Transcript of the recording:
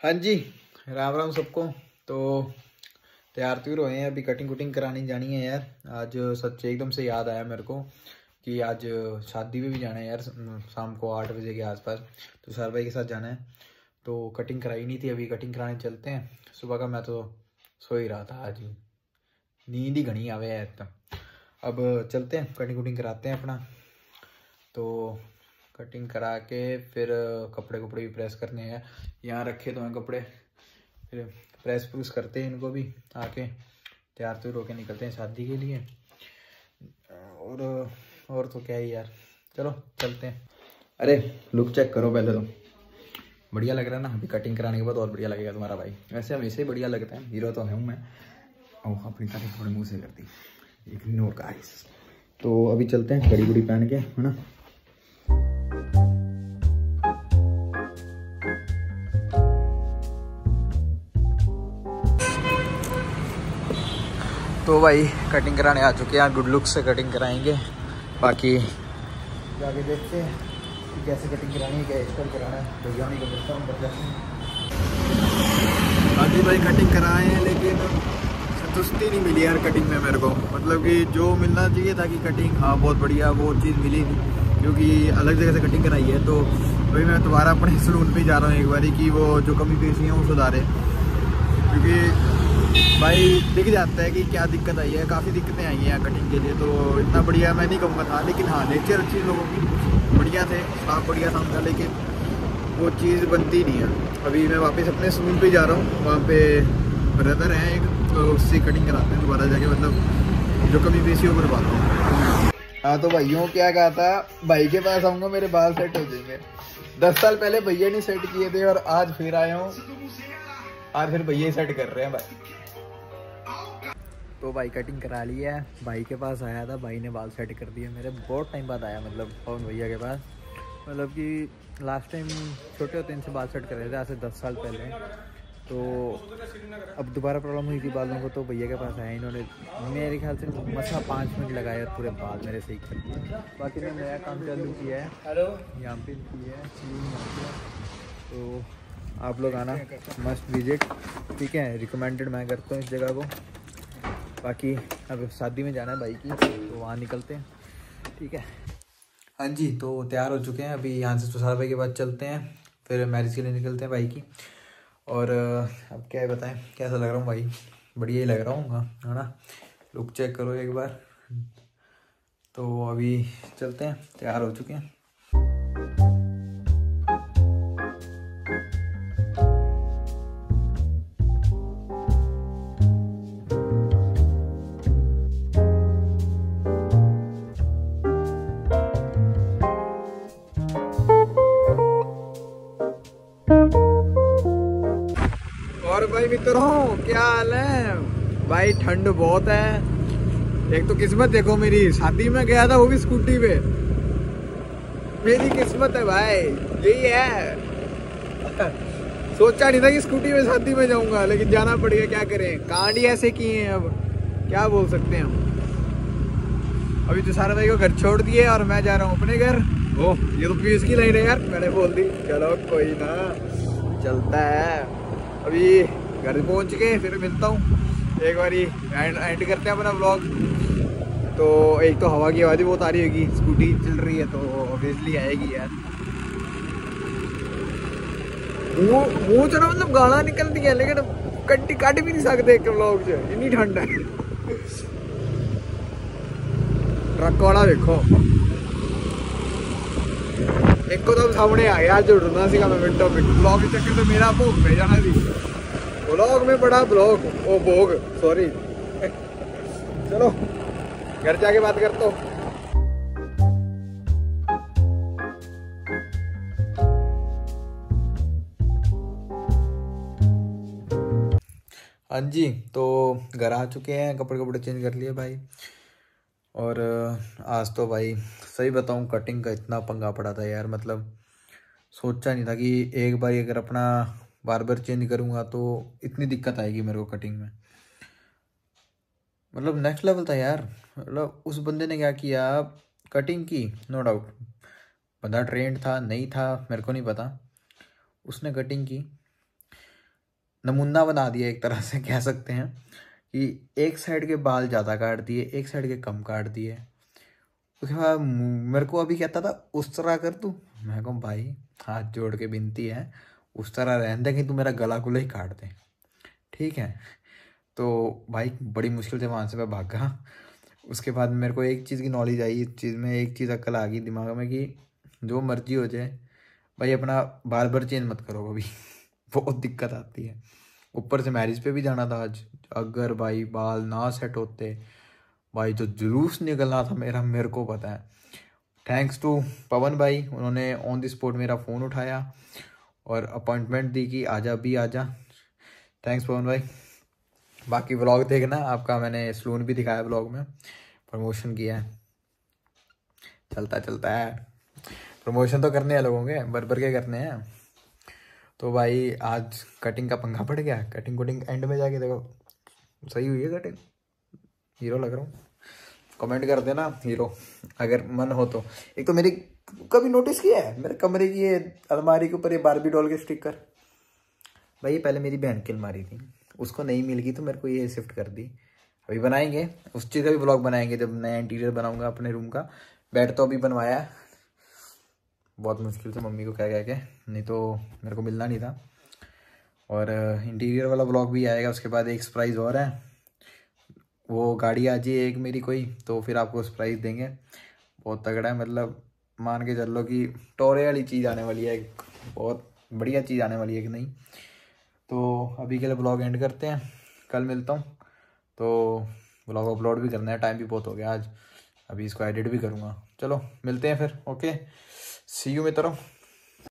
हाँ जी, राम राम सबको। तो तैयार तो रहे हैं, अभी कटिंग कुटिंग करानी जानी है यार। आज सच एकदम से याद आया मेरे को कि आज शादी में भी जाना है यार, शाम को 8 बजे के आसपास। तो सर भाई के साथ जाना है, तो कटिंग कराई नहीं थी, अभी कटिंग कराने चलते हैं। सुबह का मैं तो सो ही रहा था, आज नींद ही घनी आवे है। तो अब चलते हैं, कटिंग कुटिंग कराते हैं अपना। तो कटिंग करा के फिर कपड़े कुपड़े भी प्रेस करने हैं, यहाँ रखे तो हैं कपड़े। फिर प्रेस प्रूस करते हैं इनको भी, आके तैयार तो होके निकलते हैं शादी के लिए। और तो क्या ही यार, चलो चलते हैं। अरे लुक चेक करो पहले, तो बढ़िया लग रहा है ना। अभी कटिंग कराने के बाद और बढ़िया लगेगा तुम्हारा भाई। वैसे हमेशा ही बढ़िया लगता है, हीरो तो हूँ मैं। और अपनी तारीफ थोड़े मुँह से कर दी, इग्नोर गाइस। तो अभी चलते हैं घड़ी गुड़ी पहन के, है ना। तो भाई कटिंग कराने आ चुके हैं, गुड लुक से कटिंग कराएंगे। बाकी जाके देखते हैं कि कैसे कटिंग करानी है, क्या हेयर कराना है। भैया नहीं करता हूँ बाकी भाई कटिंग कराए हैं, लेकिन संतुष्टि नहीं मिली यार कटिंग में मेरे को। मतलब कि जो मिलना चाहिए था कि कटिंग हाँ बहुत बढ़िया, वो चीज़ मिली नहीं, क्योंकि अलग जगह से कटिंग कराई है। तो भाई मैं दोबारा अपने सलून पे जा रहा हूँ एक बारी, कि वो जो कमी पेशी है वो सुधारे। क्योंकि भाई दिख जाता है कि क्या दिक्कत आई है, काफ़ी दिक्कतें आई हैं यहाँ कटिंग के लिए। तो इतना बढ़िया मैं नहीं कहूँगा था, लेकिन हाँ नेचर अच्छी लोगों की बढ़िया थे, स्टाफ बढ़िया था उनका, लेकिन वो चीज़ बनती नहीं है। अभी मैं वापस अपने सलून पे जा रहा हूँ, वहाँ पे ब्रदर हैं एक, तो उससे कटिंग कराते हैं दोबारा जाके। मतलब जो कमी पेशी हो करवाता हूँ। हाँ तो भाइयों क्या कहा था, भाई के पास आऊँगा मेरे बाल सेट हो जाएंगे। 10 साल पहले भैया ने सेट किए थे और आज फिर आया हूँ, आज फिर भैया ही सेट कर रहे हैं भाई। तो भाई कटिंग करा ली है, भाई के पास आया था, भाई ने बाल सेट कर दिए मेरे। बहुत टाइम बाद आया, मतलब पवन भैया के पास। मतलब कि लास्ट टाइम छोटे होते इनसे बाल सेट कर रहे थे, आज से 10 साल पहले। तो अब दोबारा प्रॉब्लम हुई थी बालों को, तो भैया के पास आया। इन्होंने मेरे ख्याल से मसा 5 मिनट लगाए और पूरे बाल मेरे सही कर दिए। बाकी मैं नया काम चालू किया है यहाँ पे, किया है। तो आप लोग आना, मस्ट विजिट, ठीक है। रिकमेंडेड मैं करता हूँ इस जगह को। बाकी अब शादी में जाना है भाई की, तो वहाँ निकलते हैं, ठीक है। हाँ जी, तो तैयार हो चुके हैं, अभी यहाँ से तुषार भाई के पास चलते हैं, फिर मैरिज के लिए निकलते हैं भाई की। और अब क्या है बताएं, कैसा लग रहा हूँ भाई? बढ़िया ही लग रहा हूँ, हाँ है ना। लुक चेक करो एक बार। तो अभी चलते हैं, तैयार हो चुके हैं। और भाई मित्रों क्या हाल है भाई? ठंड बहुत है। एक तो किस्मत देखो मेरी, शादी में गया था वो भी स्कूटी पे। मेरी किस्मत है भाई, यही है। सोचा नहीं था कि स्कूटी में शादी में जाऊंगा, लेकिन जाना पड़ेगा, क्या करें, कांड ही ऐसे किए हैं। अब क्या बोल सकते हैं हम। अभी तो सारा भाई को घर छोड़ दिए और मैं जा रहा हूँ अपने घर। ओह ये तो पीस की लाइन है यार, मैंने बोल दी। चलो कोई ना, चलता है। अभी घर पहुंच के फिर मिलता हूँ एक बारी, एंड करते हैं अपना व्लॉग। तो एक तो हवा की आवाज़ भी बहुत आ रही होगी, स्कूटी चल रही है तो ऑब्वियसली आएगी यार। मुँह चलो मतलब गाना निकलती है, लेकिन काट भी नहीं सकते एक व्लॉग से, इतनी ठंड है। ट्रक वाला देखो, एक को तो सामने आ गया, जो ढूंढना सीखा मैं मिनटों में। ब्लॉग के चक्कर तो मेरा भोग में जाना थी, ब्लॉग में बड़ा ब्लॉग, ओ भोग सॉरी। चलो घर जाके बात करता हूँ। हाँ जी, तो घर आ चुके हैं, कपड़े कपड़े चेंज कर लिए भाई। और आज तो भाई सही बताऊँ, कटिंग का इतना पंगा पड़ा था यार। मतलब सोचा नहीं था कि एक बार अगर अपना बार्बर चेंज करूँगा तो इतनी दिक्कत आएगी मेरे को कटिंग में। मतलब नेक्स्ट लेवल था यार। मतलब उस बंदे ने क्या किया, कटिंग की नो डाउट, बंदा ट्रेंड था नहीं था मेरे को नहीं पता, उसने कटिंग की। नमूना बना दिया एक तरह से कह सकते हैं कि एक साइड के बाल ज़्यादा काट दिए, एक साइड के कम काट दिए। उसके बाद मेरे को अभी कहता था उस तरह कर तू, मैं कहूँ भाई हाथ जोड़ के विनती है उस तरह रहने दे कि तू मेरा गला गुला ही काट दे, ठीक है। तो भाई बड़ी मुश्किल से वहाँ से मैं भागा। उसके बाद मेरे को एक चीज़ की नॉलेज आई, इस चीज़ में एक चीज़ अक्ल आ गई दिमाग में कि जो मर्जी हो जाए भाई अपना बार चेंज मत करो कभी बहुत दिक्कत आती है। ऊपर से मैरिज पे भी जाना था आज, अगर भाई बाल ना सेट होते भाई जो जुलूस निकलना था मेरा, मेरे को पता है। थैंक्स टू पवन भाई, उन्होंने ऑन द स्पॉट मेरा फ़ोन उठाया और अपॉइंटमेंट दी कि आजा भी आजा। थैंक्स पवन भाई। बाकी व्लॉग देखना, आपका मैंने सलून भी दिखाया व्लॉग में, प्रमोशन किया है, चलता है। प्रमोशन तो करने हैं लोगों के, भर के करने हैं। तो भाई आज कटिंग का पंगा पड़ गया, कटिंग कुटिंग एंड में जाके देखो सही हुई है कटिंग, हीरो लग रहा हूँ। कमेंट कर देना हीरो अगर मन हो तो। एक तो मेरी कभी नोटिस किया है मेरे कमरे की ये अलमारी के ऊपर ये बारबी डॉल के स्टिकर, भाई ये पहले मेरी बहन की अलमारी थी, उसको नहीं मिल गई तो मेरे को ये शिफ्ट कर दी। अभी बनाएंगे उस चीज़ का भी ब्लॉग बनाएंगे जब नया इंटीरियर बनाऊंगा अपने रूम का। बेड तो अभी बनवाया है बहुत मुश्किल से मम्मी को कह के, नहीं तो मेरे को मिलना नहीं था। और इंटीरियर वाला ब्लॉग भी आएगा। उसके बाद एक सरप्राइज़ और है, वो गाड़ी आ जाए एक मेरी कोई, तो फिर आपको सरप्राइज़ देंगे बहुत तगड़ा है। मतलब मान के चल लो कि टोरे वाली चीज़ आने वाली है, बहुत बढ़िया चीज़ आने वाली है कि नहीं। तो अभी के लिए ब्लॉग एंड करते हैं, कल मिलता हूँ। तो ब्लॉग अपलोड भी करना है, टाइम भी बहुत हो गया आज, अभी इसको एडिट भी करूँगा। चलो मिलते हैं फिर, ओके सी यू मित्रों।